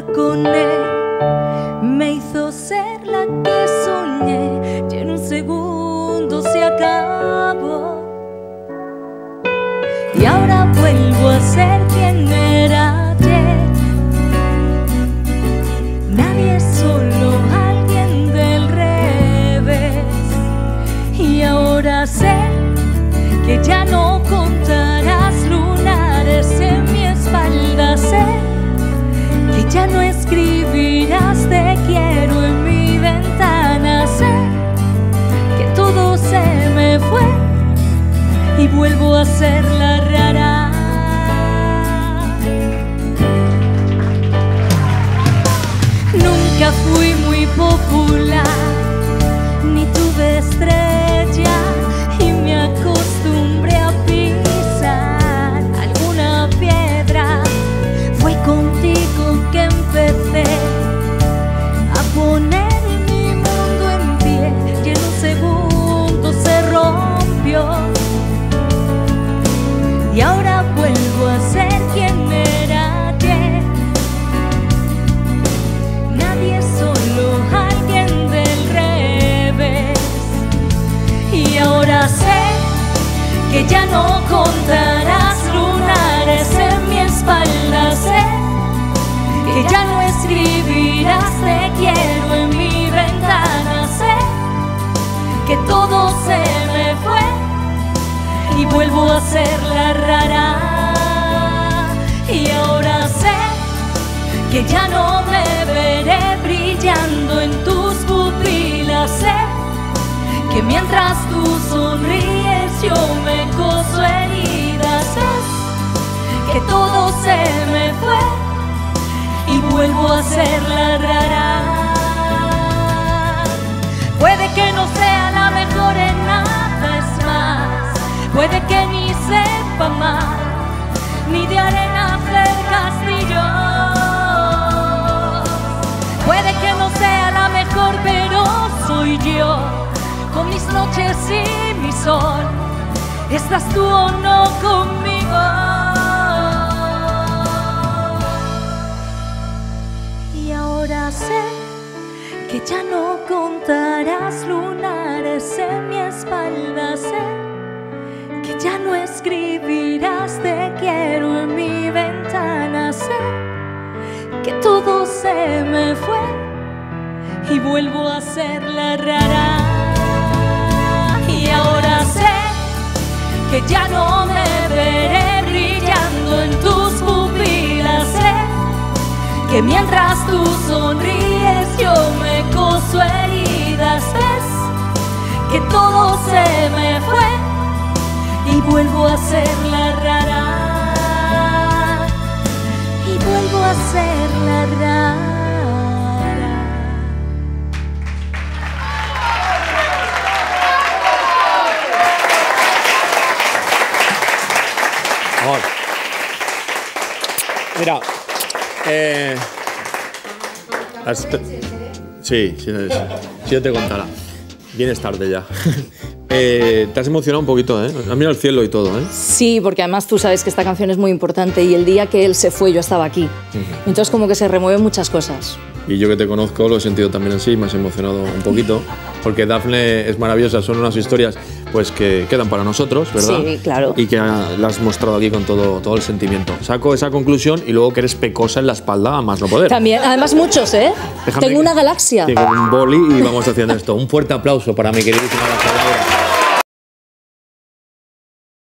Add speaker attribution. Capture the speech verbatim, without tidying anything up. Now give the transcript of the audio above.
Speaker 1: estar con él me hizo ser la que soñé y en un segundo se acabó. Y ahora vuelvo a ser quien era ayer. Nadie es solo alguien del revés. Y ahora sé que ya no contarás lunares en mi espalda. Sé que ya no escribirás te quiero en mi ventana. Sé que todo se me fue y vuelvo a ser la rara. Nunca fui muy popular, ni tuve estrella, y me acostumbré a pisar alguna piedra. Fue contigo que empecé a poner mi mundo en pie y en un segundo se rompió. Y ahora vuelvo a ser quien era ayer. Nadie es solo alguien del revés. Y ahora sé que ya no contarás lunares en mi espalda. Sé que ya no escribirás te quiero en mi ventana. Sé que todo se me fue y vuelvo a ser la rara. Y ahora sé que ya no me veré brillando en tus pupilas. Sé que mientras tú sonríes yo me coso heridas. Sé que todo se me fue y vuelvo a ser la rara. Puede que no sea la mejor en nada, es más, puede que ni sepa más, ni de arena hacer castillos. Puede que no sea la mejor, pero soy yo, con mis noches y mi sol. ¿Estás tú o no conmigo? Y ahora sé que ya no contarás lunares en mi espalda. Sé que ya no escribirás te quiero en mi ventana. Sé que todo se me fue y vuelvo a ser la rara. Y ahora sé que ya no me veré brillando en tus pupilas. Sé que mientras tú sonríes yo me coso heridas. Ves que todo se me fue y vuelvo a ser la rara. Y vuelvo a ser la rara.
Speaker 2: Amor. Mira, eh, sí, sí, sí, sí, yo te contara. Vienes tarde ya. Eh, te has emocionado un poquito, ¿eh? Has mirado el cielo y todo, ¿eh?
Speaker 3: Sí, porque además tú sabes que esta canción es muy importante y el día que él se fue yo estaba aquí. Uh-huh. Entonces como que se remueven muchas cosas.
Speaker 2: Y yo que te conozco lo he sentido también así, me has emocionado un poquito, porque Dafne es maravillosa, son unas historias pues que quedan para nosotros, ¿verdad?
Speaker 3: Sí, claro.
Speaker 2: Y que la has mostrado aquí con todo, todo el sentimiento. Saco esa conclusión y luego que eres pecosa en la espalda a más no poder.
Speaker 3: También, además muchos, ¿eh? Déjame Tengo una galaxia.
Speaker 2: Tengo un boli y vamos haciendo esto. Un fuerte aplauso para mi queridísima Laura.